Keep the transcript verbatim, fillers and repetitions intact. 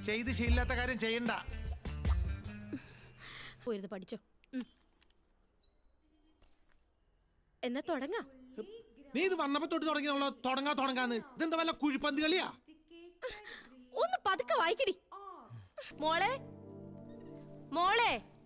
ചെയ്ത് ശീലില്ലാത്ത കാര്യം ചെയ്യണ്ട. പോയിരുന്ന് പഠിച്ചോ. എന്നാ തുടങ്ങാ. നീ ഇത് വന്നപ്പോ തൊട്ട് തുടങ്ങിയുള്ളോ തുടങ്ങാ തുടങ്ങാന്ന്. ഇതെന്താ വല്ല കുഴിപ്പന്ത് കളിയാ? ഒന്ന് പതുക്കെ വായിക്കടി മോളെ. മോളെ